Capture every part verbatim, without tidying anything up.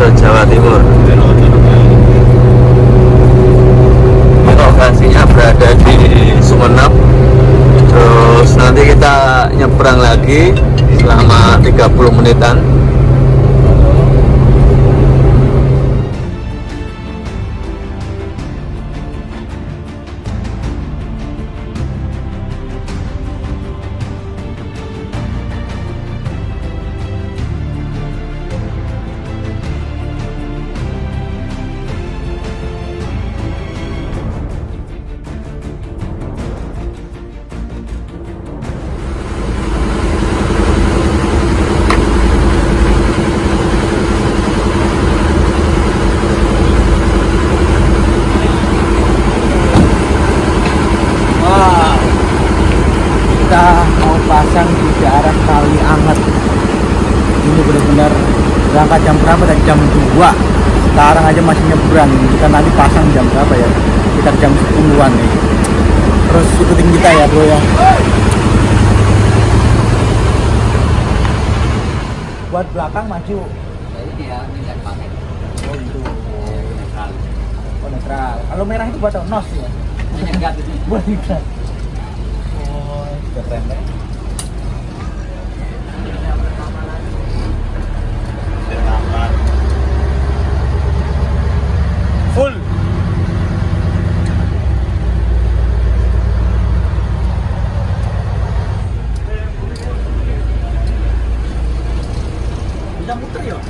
Jawa Timur. Lokasinya berada di Sumeneb. Terus nanti kita nyebrang lagi selama tiga puluh menitan. Pasang di daerah Kali Anget. Ini benar-benar berangkat jam berapa? Dari jam dua. Sekarang aja masih nyebrang. Kita nanti pasang jam berapa ya? Sekitar jam sepuluhan nih. Terus ikutin kita ya bro ya. Buat belakang maju. Jadi ya minyak pakai. Oh itu. Netral. Oh netral. Kalau merah itu buat nos ya. Minyak gas itu. Buat gas. Oh, keren ya. Full. Bisa muter ya?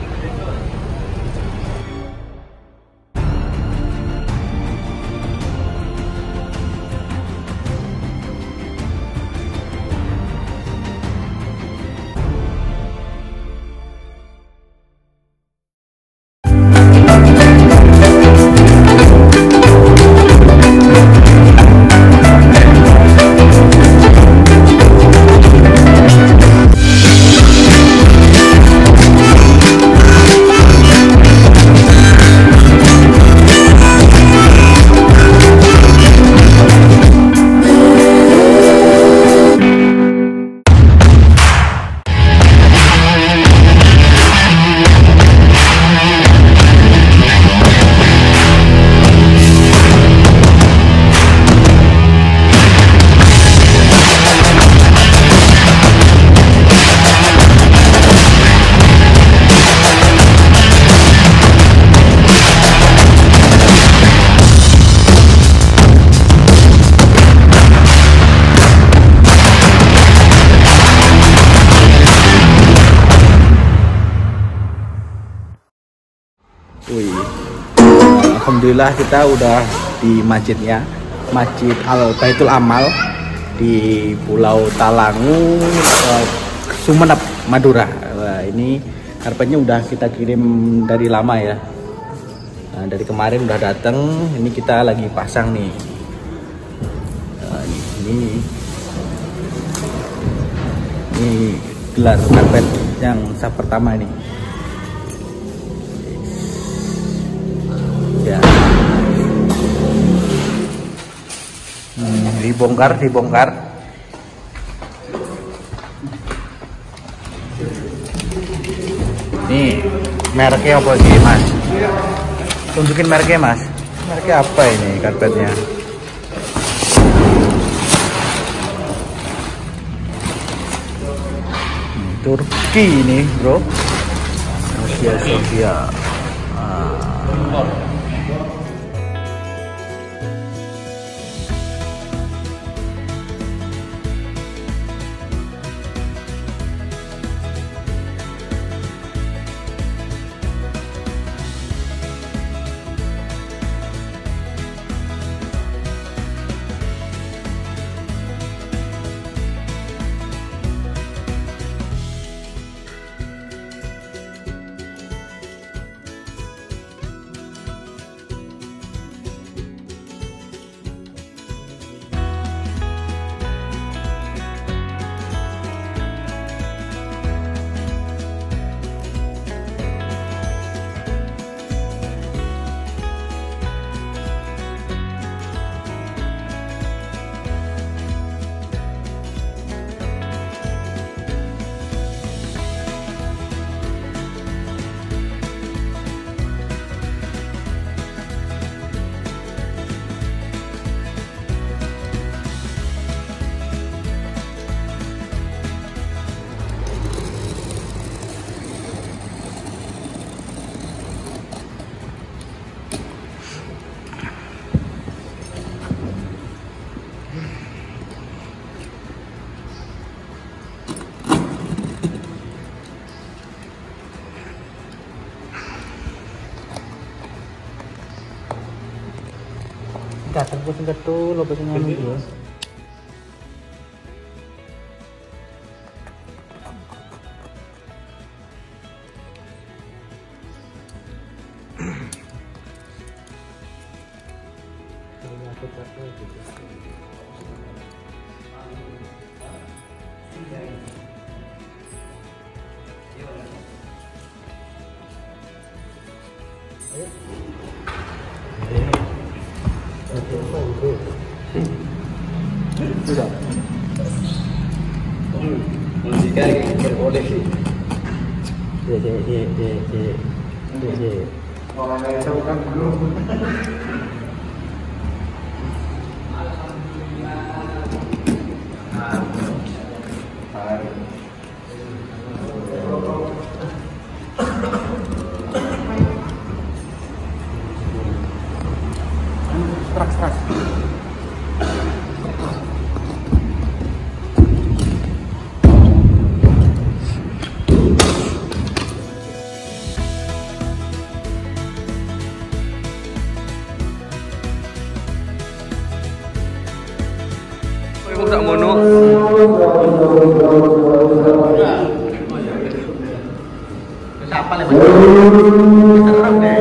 Wih, alhamdulillah kita udah di masjidnya, Masjid Al Baitul Amal di Pulau Talangu, eh, Sumeneb, Madura. Wah, ini karpetnya udah kita kirim dari lama ya. Nah, dari kemarin udah datang, ini kita lagi pasang nih. Nah, ini, ini gelar karpet yang sah pertama ini. Ya. Hmm, dibongkar, dibongkar. Nih, mereknya apa sih, Mas? Tunjukin mereknya, Mas. Mereknya apa ini karpetnya? Hmm, Turki ini, bro. Sofia, Sofia. Ah. datang ke sini tuh lo pengen ngomong terus. Sudah. Musika berboleh sih. Iya iya iya iya iya iya iya. Orang yang tahu kan belum. Keras keras. Tak mono. Siapa lagi? Serem deh.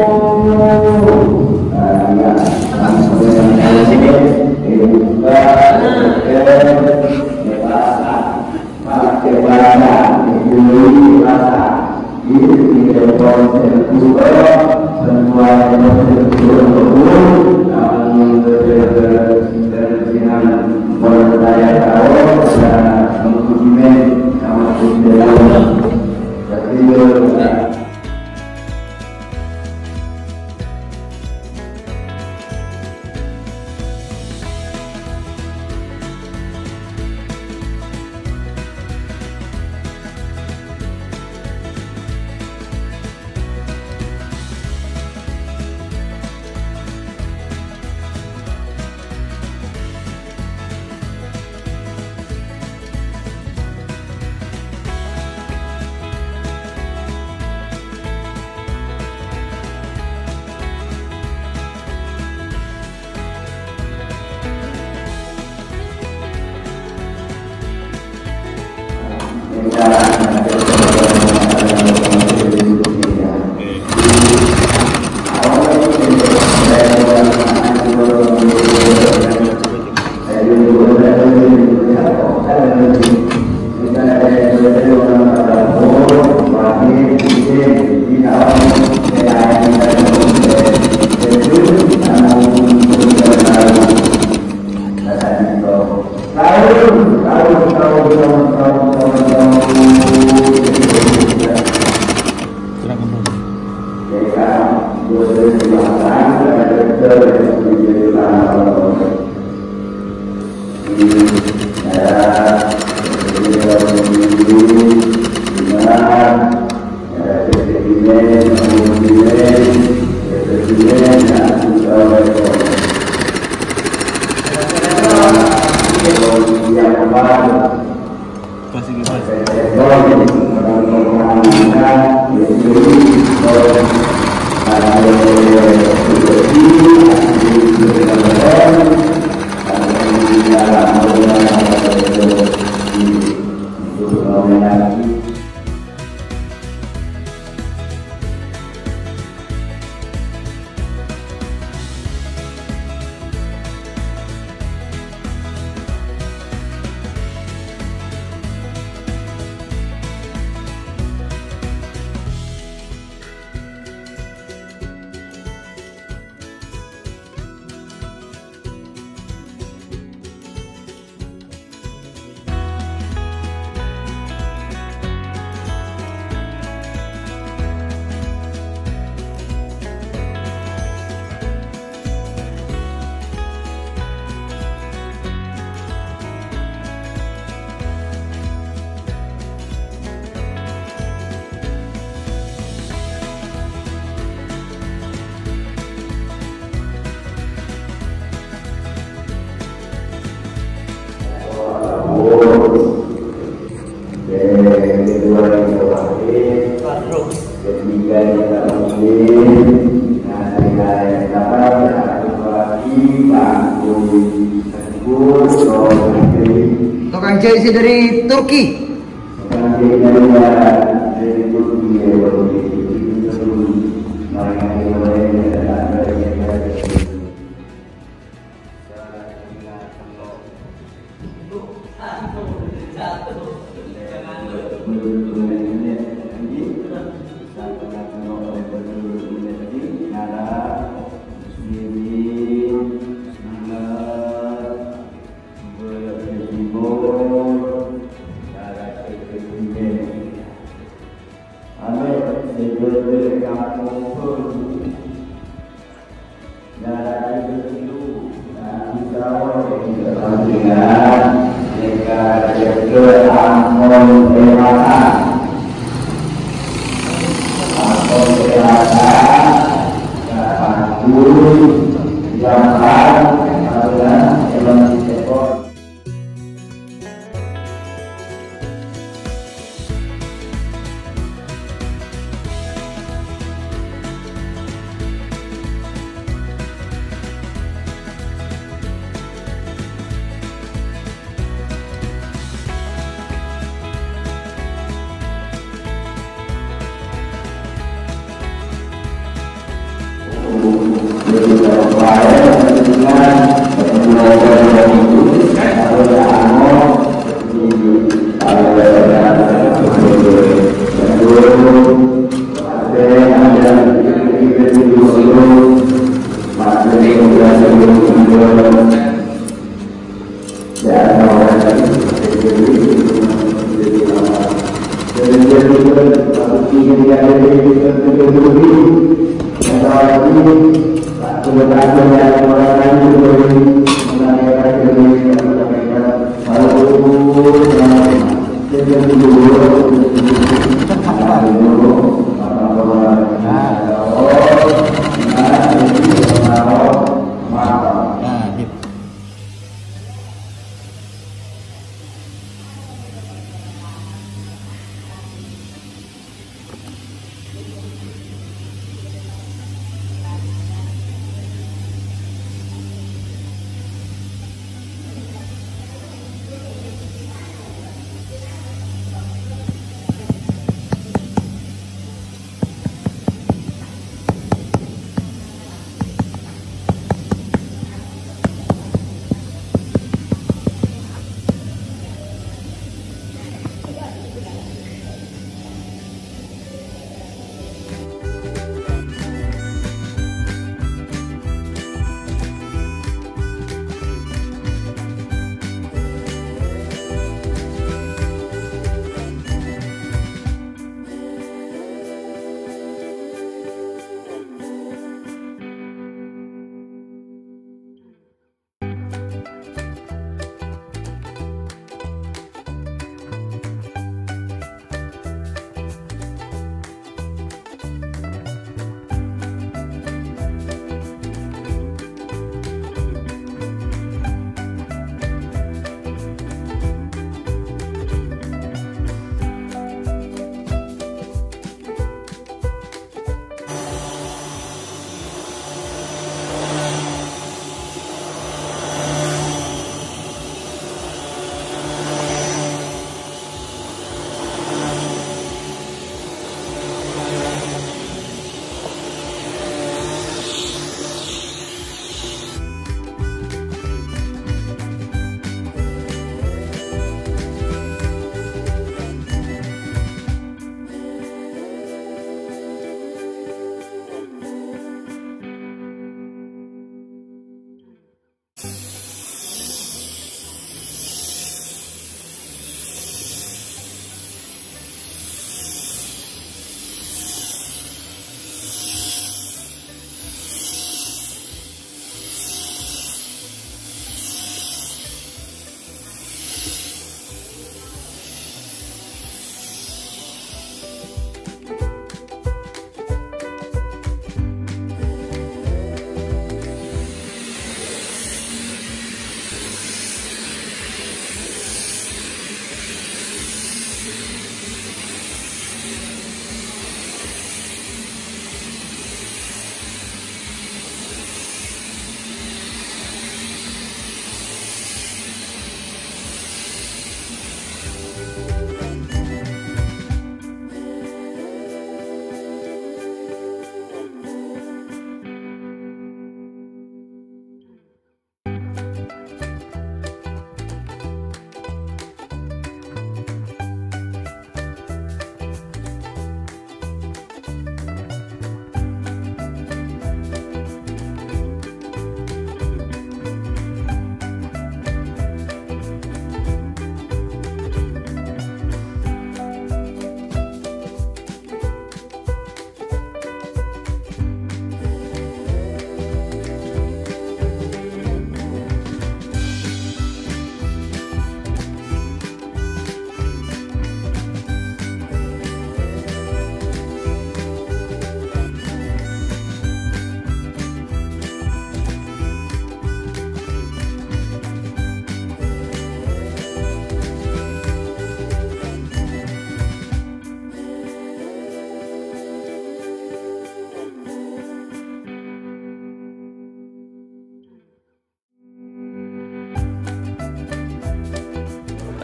Nah, dengan dapat lagi Tukang jahit sih dari Turki.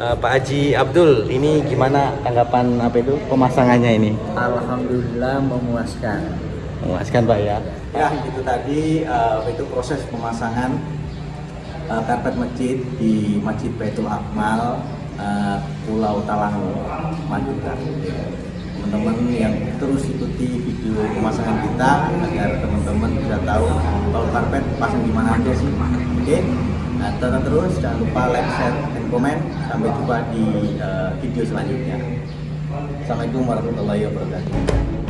Uh, Pak Haji Abdul, ini gimana tanggapan apa itu pemasangannya ini? Alhamdulillah memuaskan. Memuaskan Pak ya. Ya itu tadi uh, itu proses pemasangan uh, karpet masjid di Masjid Baitul Akmal, uh, Pulau Talangu, Madura. Teman-teman yang terus ikuti video pemasangan kita agar teman-teman bisa tahu kalau karpet pasang di mana aja sih. Oke. Nah, tonton terus, jangan lupa like, share, dan komen. Sampai jumpa di uh, video selanjutnya. Assalamualaikum warahmatullahi wabarakatuh.